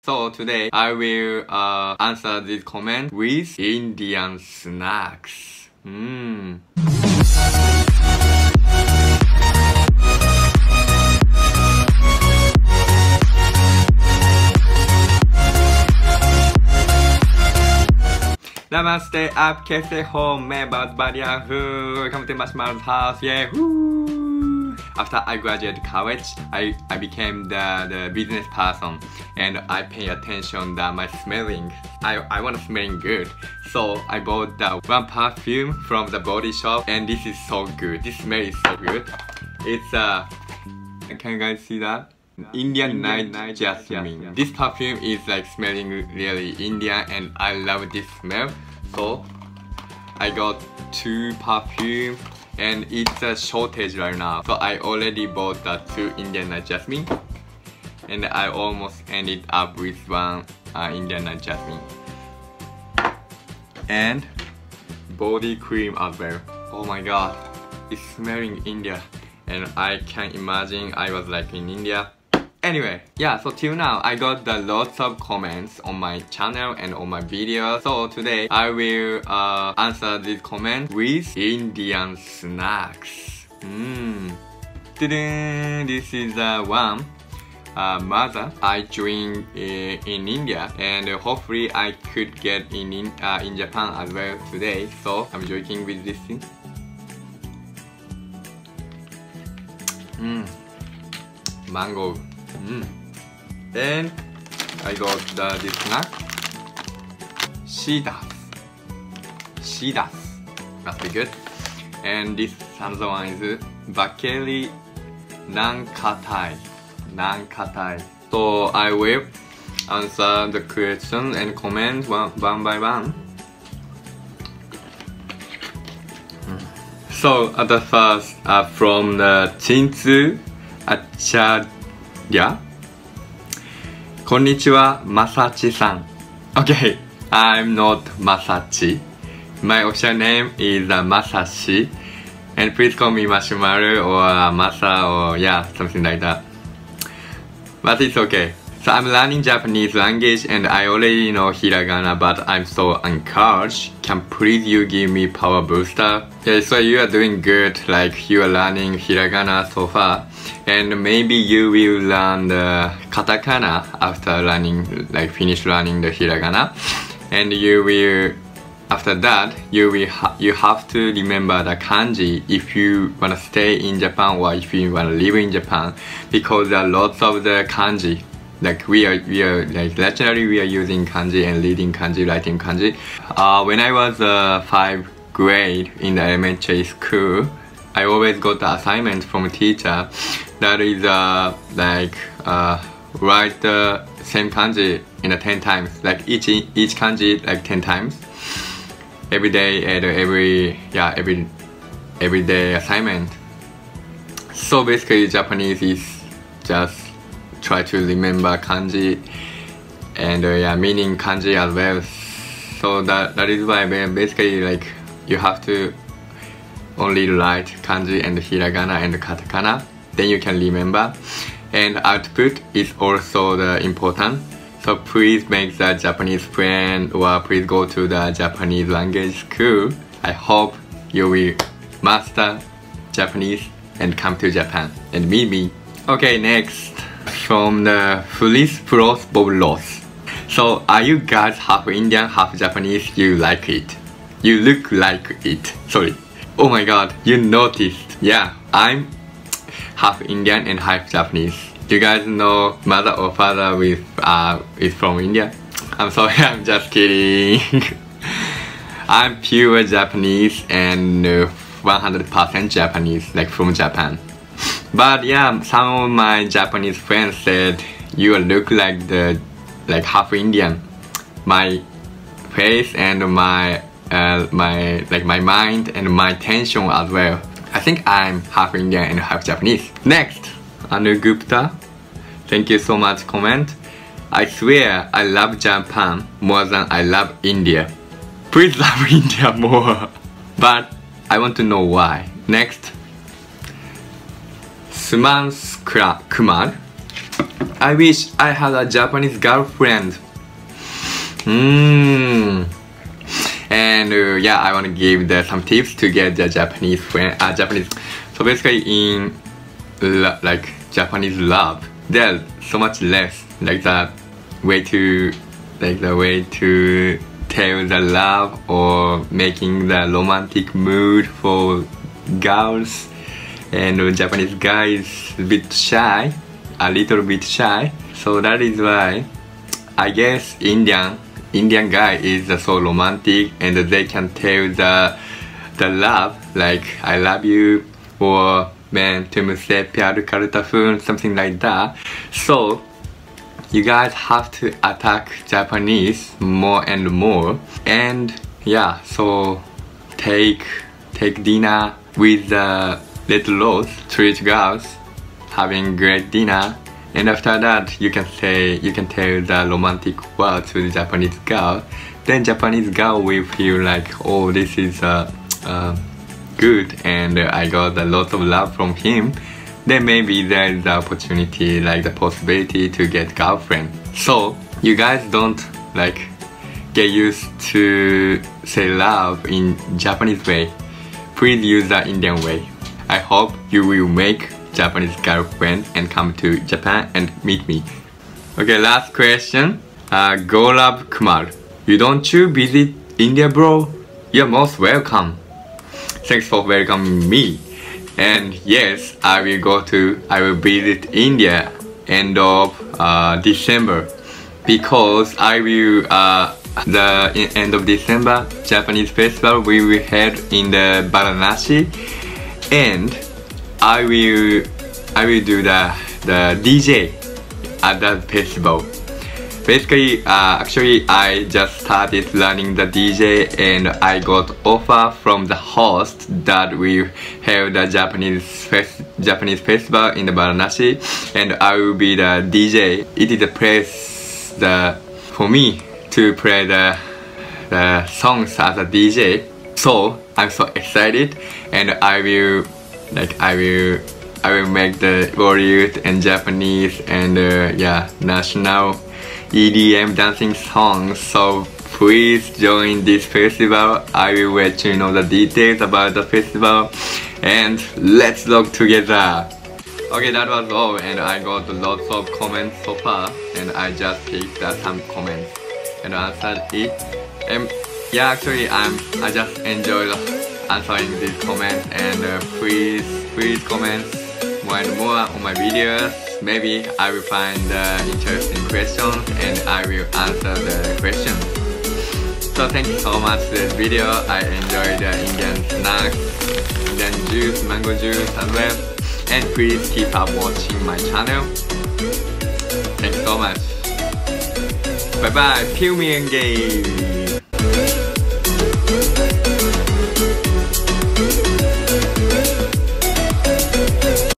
So today I will answer this comment with Indian snacks. Namaste, आप कैसे हो? मैं बहुत बढ़िया हूँ. Welcome to Marshmallow's house. Yeah. Woo. After I graduated college, I became the business person, and I pay attention that my smelling. I want to smelling good, so I bought the one perfume from the body shop, and this is so good. This smell is so good. It's can you guys see that? Indian Night Jasmine. This perfume is like smelling really Indian, and I love this smell. So I got 2 perfume, and it's a shortage right now. So I already bought the 2 Indian Night Jasmine, and I almost ended up with 1 Indian Night Jasmine. And body cream as well. Oh my god, it's smelling India, and I can imagine I was like in India. Anyway, yeah, so till now I got lots of comments on my channel and on my videos. So today I will answer this comment with Indian snacks. This is one mother I joined in India, and hopefully I could get in Japan as well today. So I'm joking with this thing. Mango. Then I got this snack. Shidas. Must be good. And this another one is Bakeri Nan Katai. So I will answer the question and comment one by one. So at the first, from the Chinsu Acharya. Konnichiwa, Masachi-san. Okay, I'm not Masachi. My official name is Masashi. And please call me Marshmallow or Masa or yeah, something like that. But it's okay. So I'm learning Japanese language, and I already know hiragana, but I'm so encouraged. Can please you give me power booster? Okay, so you are doing good, like you are learning hiragana so far. And maybe you will learn the katakana after learning, like finish learning the hiragana. And you will, after that, you have to remember the kanji if you wanna stay in Japan or if you wanna live in Japan, because there are lots of the kanji. Like we are like naturally we are using kanji and reading kanji, writing kanji. When I was 5th grade in the elementary school, I always got the assignment from a teacher that is write the same kanji in 10 times, like each kanji like 10 times every day and every day assignment. So basically Japanese is just try to remember kanji and meaning kanji as well. So that is why basically like you have to only write kanji and hiragana and katakana, then you can remember. And output is also the important. So please make the Japanese friend or please go to the Japanese language school. I hope you will master Japanese and come to Japan and meet me. Okay, next from the Felice Pros Boblos. So are you guys half Indian, half Japanese? You like it? You look like it. Sorry. Oh my god, you noticed. Yeah, I'm half Indian and half Japanese. Do you guys know mother or father is from India? I'm sorry, I'm just kidding. I'm pure Japanese and 100% Japanese, like from Japan. But yeah, some of my Japanese friends said you look like half Indian. My face and my mind and my tension as well. I think I'm half Indian and half Japanese. Next, Anu Gupta. Thank you so much comment. I swear I love Japan more than I love India. Please love India more. But I want to know why. Next, Suman Kumar. I wish I had a Japanese girlfriend. And yeah, I want to give some tips to get the Japanese friend. So basically, in like Japanese love, there's so much less like the way to tell the love or making the romantic mood for girls. And Japanese guy is a bit shy, a little bit shy. So that is why I guess Indian guy is so romantic, and they can tell the love like I love you or man tumse pyar karta phone, something like that. So you guys have to attack Japanese more and more. And yeah, so take dinner with the little rose, treat girls, having great dinner. And after that, you can tell the romantic word to the Japanese girl. Then Japanese girl will feel like, oh, this is good, and I got a lot of love from him. Then maybe there is the opportunity, like the possibility to get girlfriend. So you guys don't like get used to say love in Japanese way. Please use the Indian way. I hope you will make Japanese girlfriend and come to Japan and meet me. Okay, last question. Gaurav Kumar, you don't you visit India, bro? You're most welcome. Thanks for welcoming me. And yes, I will visit India end of December, because I will the end of December Japanese festival we will head in the Varanasi, and I will do the DJ at that festival. Basically, actually I just started learning the DJ, and I got offer from the host that we have the Japanese festival in the Varanasi, and I will be the DJ. It is a place for me to play the songs as a DJ. So I'm so excited, and I will make the Bollywood and Japanese and yeah, national EDM dancing songs. So please join this festival. I will let you know the details about the festival, and let's rock together. Okay, that was all, and I got lots of comments so far, and I just picked some comments and answered it. And yeah, actually I just enjoyed answering these comments, and please comment more and more on my videos. Maybe I will find interesting questions and I will answer the questions. So thank you so much for this video. I enjoyed the Indian snacks, Indian juice, mango juice as well. And please keep up watching my channel. Thank you so much. Bye bye, Peel Me Engage.